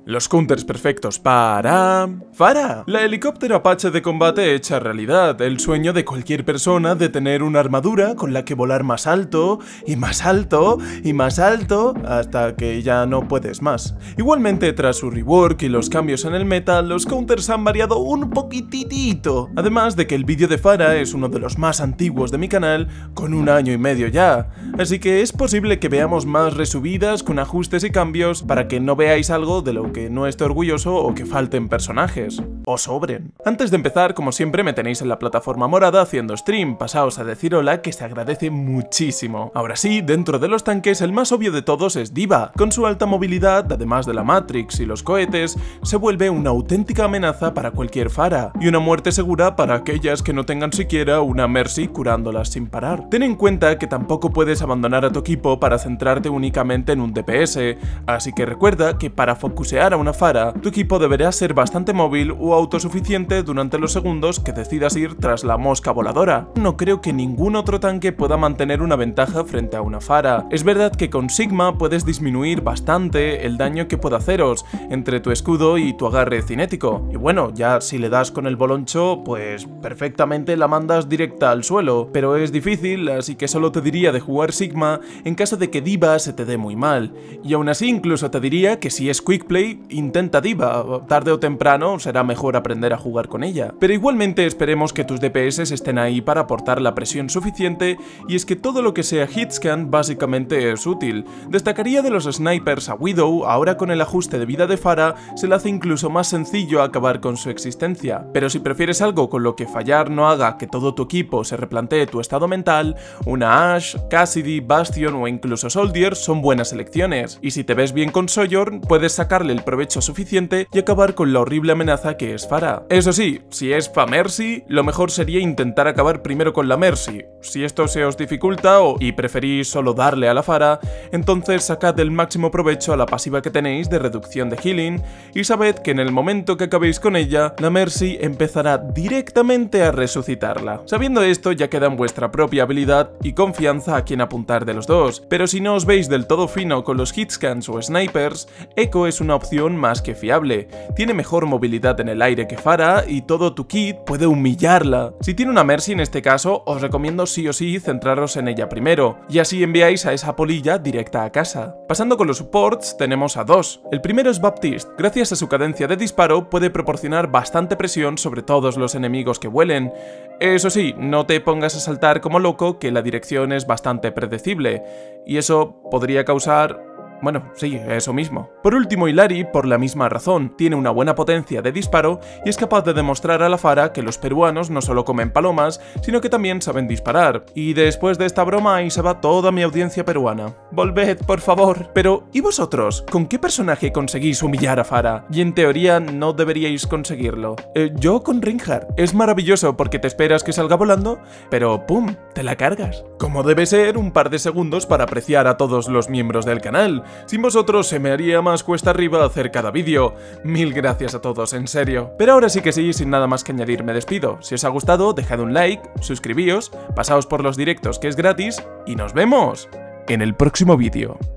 Los counters perfectos para... Pharah, la helicóptero Apache de combate hecha realidad, el sueño de cualquier persona de tener una armadura con la que volar más alto, y más alto, y más alto, hasta que ya no puedes más. Igualmente, tras su rework y los cambios en el meta, los counters han variado un poquitito. Además de que el vídeo de Pharah es uno de los más antiguos de mi canal, con 1 año y medio ya. Así que es posible que veamos más resubidas con ajustes y cambios para que no veáis algo de lo que no esté orgulloso o que falten personajes. O sobren. Antes de empezar, como siempre, me tenéis en la plataforma morada haciendo stream. Pasaos a decir hola, que se agradece muchísimo. Ahora sí, dentro de los tanques, el más obvio de todos es D.Va. Con su alta movilidad, además de la Matrix y los cohetes, se vuelve una auténtica amenaza para cualquier Pharah, y una muerte segura para aquellas que no tengan siquiera una Mercy curándolas sin parar. Ten en cuenta que tampoco puedes abandonar a tu equipo para centrarte únicamente en un DPS, así que recuerda que para focusear a una Pharah, tu equipo deberá ser bastante móvil o autosuficiente durante los segundos que decidas ir tras la mosca voladora. No creo que ningún otro tanque pueda mantener una ventaja frente a una Pharah. Es verdad que con Sigma puedes disminuir bastante el daño que pueda haceros entre tu escudo y tu agarre cinético, y bueno, ya si le das con el boloncho, pues perfectamente la mandas directa al suelo, pero es difícil, así que solo te diría de jugar Sigma en caso de que D.Va se te dé muy mal, y aún así incluso te diría que si es quick play, intenta D.Va, tarde o temprano será mejor aprender a jugar con ella. Pero igualmente esperemos que tus DPS estén ahí para aportar la presión suficiente, y es que todo lo que sea hitscan básicamente es útil. Destacaría de los snipers a Widow. Ahora con el ajuste de vida de Pharah se le hace incluso más sencillo acabar con su existencia, pero si prefieres algo con lo que fallar no haga que todo tu equipo se replantee tu estado mental, una Ashe, Cassidy, Bastion o incluso Soldier son buenas elecciones, y si te ves bien con Sojourn puedes sacarle el provecho suficiente y acabar con la horrible amenaza que es Pharah. Eso sí, si es Mercy, lo mejor sería intentar acabar primero con la Mercy. Si esto se os dificulta y preferís solo darle a la Pharah, entonces sacad el máximo provecho a la pasiva que tenéis de reducción de healing, y sabed que en el momento que acabéis con ella, la Mercy empezará directamente a resucitarla. Sabiendo esto, ya queda en vuestra propia habilidad y confianza a quien apuntar de los dos, pero si no os veis del todo fino con los hitscans o snipers, Echo es una opción más que fiable. Tiene mejor movilidad en el aire que Pharah y todo tu kit puede humillarla. Si tiene una Mercy en este caso, os recomiendo sí o sí centraros en ella primero, y así enviáis a esa polilla directa a casa. Pasando con los supports, tenemos a dos. El primero es Baptiste. Gracias a su cadencia de disparo puede proporcionar bastante presión sobre todos los enemigos que vuelen. Eso sí, no te pongas a saltar como loco, que la dirección es bastante predecible, y eso podría causar... bueno, sí, eso mismo. Por último, Illari, por la misma razón, tiene una buena potencia de disparo y es capaz de demostrar a la Pharah que los peruanos no solo comen palomas, sino que también saben disparar. Y después de esta broma ahí se va toda mi audiencia peruana. Volved, por favor. Pero, ¿y vosotros? ¿Con qué personaje conseguís humillar a Pharah? Y en teoría no deberíais conseguirlo. Yo con Reinhardt. Es maravilloso porque te esperas que salga volando, pero ¡pum!, te la cargas. Como debe ser, un par de segundos para apreciar a todos los miembros del canal. Sin vosotros se me haría más cuesta arriba hacer cada vídeo. Mil gracias a todos, en serio. Pero ahora sí que sí, sin nada más que añadir me despido. Si os ha gustado, dejad un like, suscribíos, pasaos por los directos que es gratis y nos vemos en el próximo vídeo.